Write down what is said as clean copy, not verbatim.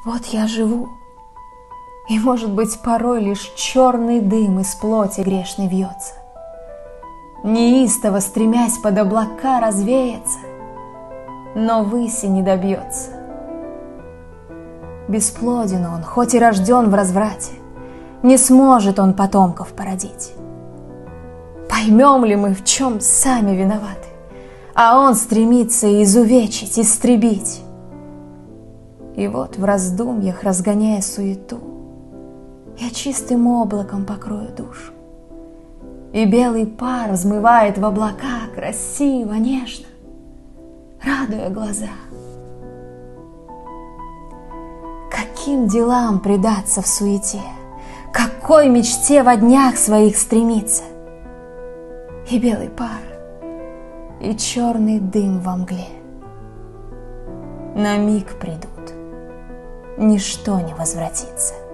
Вот я живу, и, может быть, порой лишь черный дым из плоти грешной вьется, неистово стремясь под облака развеяться, но выси не добьется. Бесплоден он, хоть и рожден в разврате, не сможет он потомков породить. Поймем ли мы, в чем сами виноваты, а он стремится изувечить, истребить? И вот в раздумьях, разгоняя суету, я чистым облаком покрою душу, и белый пар взмывает в облака красиво, нежно, радуя глаза. Каким делам предаться в суете, какой мечте во днях своих стремиться? И белый пар, и черный дым во мгле на миг придут, ничто не возвратится.